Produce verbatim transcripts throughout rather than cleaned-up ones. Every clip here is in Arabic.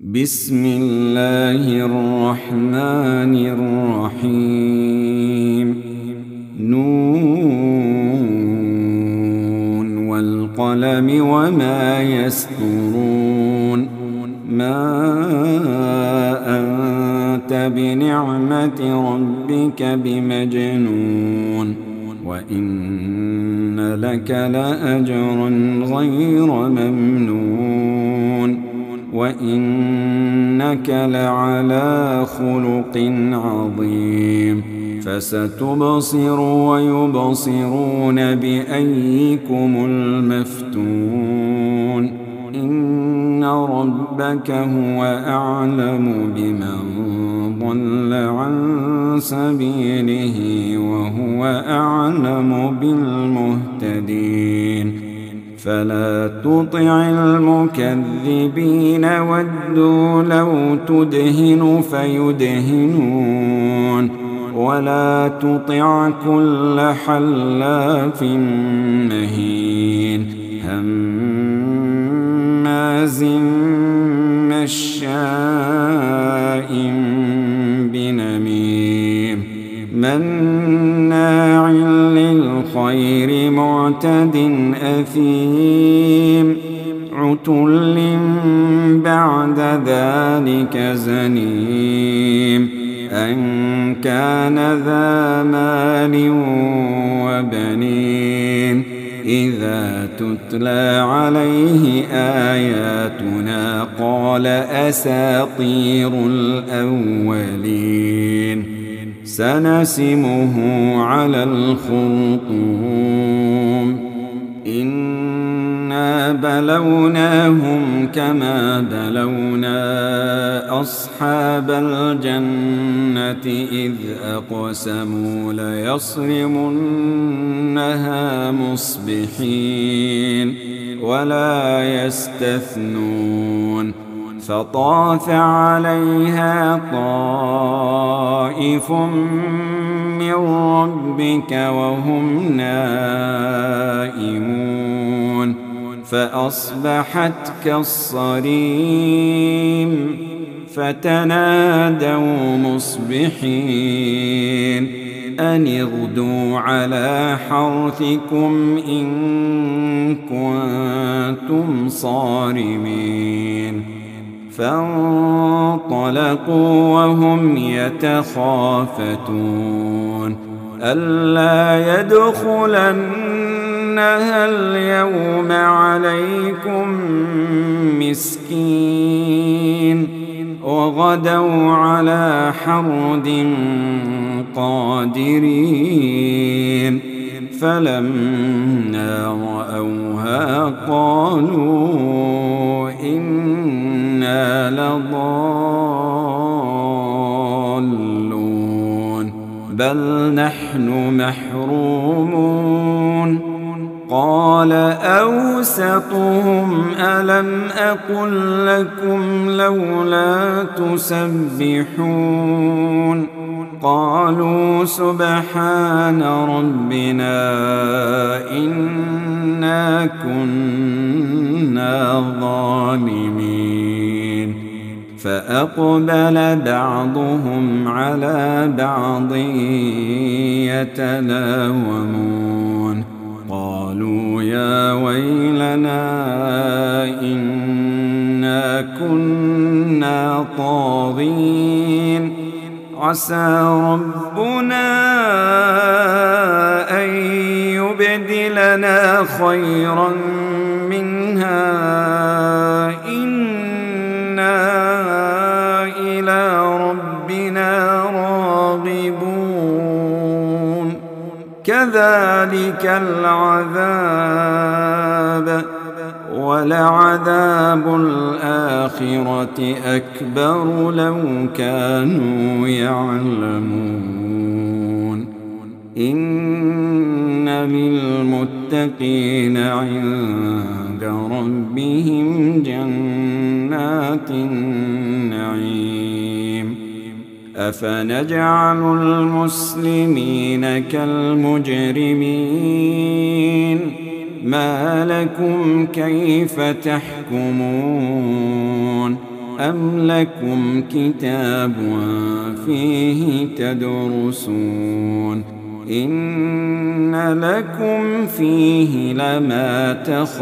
بسم الله الرحمن الرحيم. نون والقلم وما يسطرون. ما أنت بنعمة ربك بمجنون، وإن لك لأجرا غير ممنون، وإنك لعلى خلق عظيم. فستبصر ويبصرون بأيكم المفتون. إن ربك هو أعلم بمن ضل عن سبيله وهو أعلم بالمهتدين. فلا تطع المكذبين ودوا لو تدهن فيدهنون، ولا تطع كل حلاف مهين هماز مشاء بنميم مناع للخير معتد أثيم عتل بعد ذلك زنيم أن كان ذا مال وبنين. إذا تتلى عليه آياتنا قال أساطير الأولين. سنسمه على الخرطوم. إنا بلوناهم كما بلونا أصحاب الجنة إذ أقسموا ليصرمنها مصبحين ولا يستثنون. فطاف عليها طائف من ربك وهم نائمون فأصبحت كالصريم. فتنادوا مصبحين أن اغدوا على حرثكم إن كنتم صارمين. فانطلقوا وهم يتخافتون ألا يدخلنها اليوم عليكم مسكين. وغدوا على حرد قادرين. فلما رأوها قالوا إنا لضالون بل نحن محرومون. قال أوسطهم ألم أقل لكم لولا تسبحون. قالوا سبحان ربنا إنا كنا ظالمين. فأقبل بعضهم على بعض يتلاومون قالوا يا ويلنا إنا كنا طاغين. عسى ربنا أن يبدلنا خيرا منها إنا إلى ربنا راغبون. كذلك العذاب ولعذاب الآخرة أكبر لو كانوا يعلمون. إن للمتقين عند ربهم جنات النعيم. أفنجعل المسلمين كالمجرمين ما لكم كيف تحكمون أم لكم كتاب فيه تدرسون إن لكم فيه لما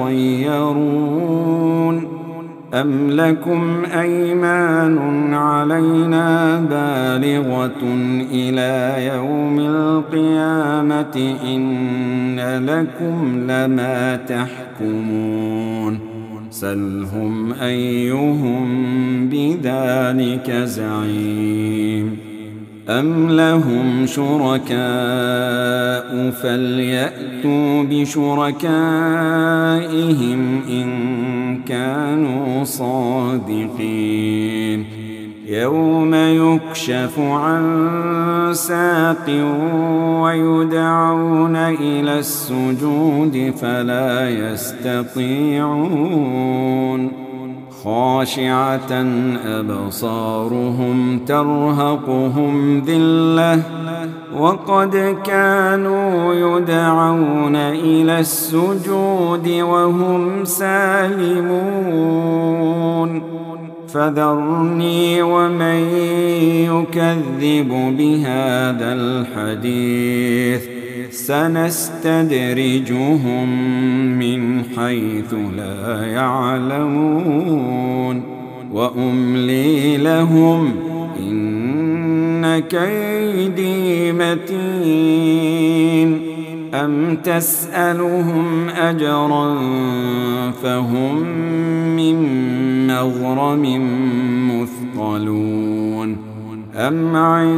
تخيرون أم لكم أيمان علينا بالغة إلى يوم القيامة إن لكم لما تحكمون سلهم أيهم بذلك زعيم أم لهم شركاء فليأتوا بشركائهم إن كانوا صادقين يوم يكشف عن ساق ويدعون إلى السجود فلا يستطيعون خاشعة أبصارهم ترهقهم ذلة وقد كانوا يدعون إلى السجود وهم سالمون فذرني ومن يكذب بهذا الحديث سنستدرجهم من حيث لا يعلمون وأملي لهم إن كيدي متين أم تسألهم أجرا فهم من مغرم مثقلون أم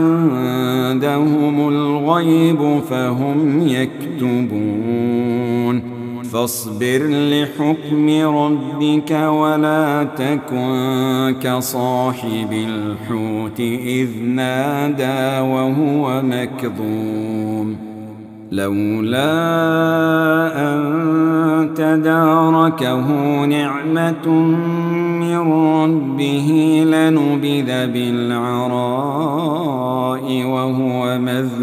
عندهم الغيب فهم يكتبون فاصبر لحكم ربك ولا تكن كصاحب الحوت إذ نادى وهو مكظوم لولا أن تداركه نعمة من ربه لنبذ بالعراء وهو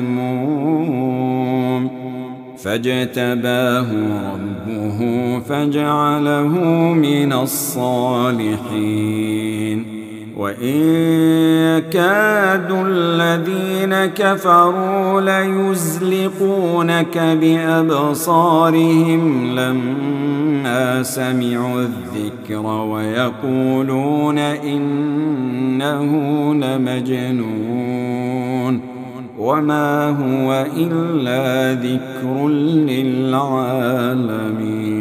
مذموم فاجتباه ربه فجعله من الصالحين وإن يكاد الذين كفروا ليزلقونك بأبصارهم لما سمعوا الذكر ويقولون إنه لمجنون وما هو إلا ذكر للعالمين.